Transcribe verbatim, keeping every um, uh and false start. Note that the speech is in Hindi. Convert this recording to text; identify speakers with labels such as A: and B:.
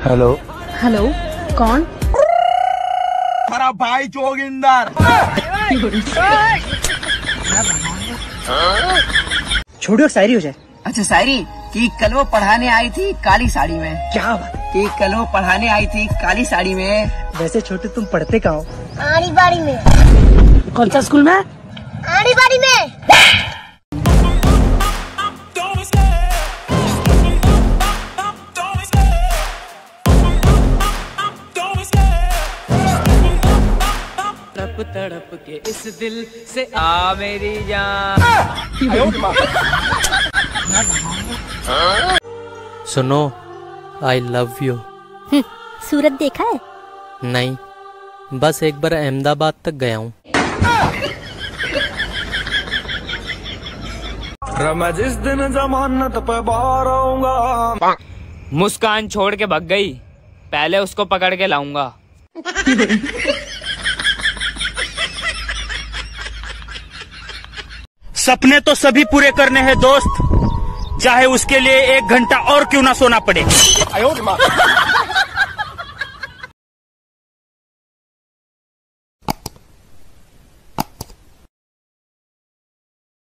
A: हेलो
B: हेलो, कौन?
A: हमारा भाई जोगिंदर।
C: छोड़ो, शायरी हो जाए।
D: अच्छा शायरी कि कल वो पढ़ाने आई थी काली साड़ी में।
C: क्या बात?
D: कि कल वो पढ़ाने आई थी काली साड़ी में।
C: वैसे छोटे तुम पढ़ते कहाँ हो?
B: आड़ी बाड़ी में।
C: कौन सा स्कूल में?
B: आड़ी बाड़ी में।
E: तड़प तड़प के इस दिल से आ मेरी जान। सुनो, आई लव यू।
B: सूरत देखा है?
E: नहीं, बस एक बार अहमदाबाद तक गया हूँ।
A: मैं जिस दिन जमानत पे बाहर आऊंगा।
F: मुस्कान छोड़ के भग गई, पहले उसको पकड़ के लाऊंगा।
G: सपने तो सभी पूरे करने हैं दोस्त, चाहे उसके लिए एक घंटा और क्यों ना सोना पड़े।